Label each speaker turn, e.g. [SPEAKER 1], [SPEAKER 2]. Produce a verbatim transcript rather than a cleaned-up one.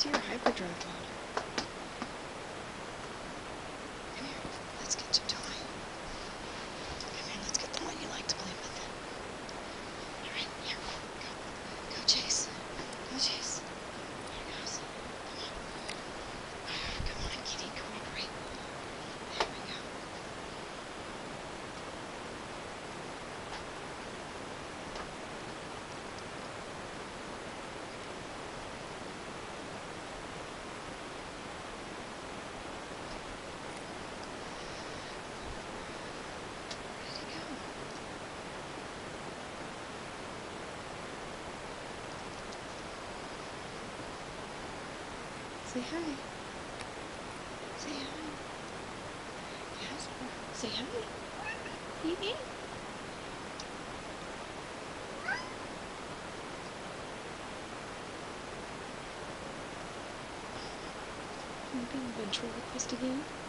[SPEAKER 1] into your hyperdrive mode. Come here. Let's get your toy. Come here. Let's get the one you like to play with. All right. Here. Go. Go, Chase. Go, Chase. Here it goes. Come on. Come on, kitty. Cooperate. There we go. Say hi. Say hi. Casper. Say hi. Hee-hee. You being a ventriloquist again?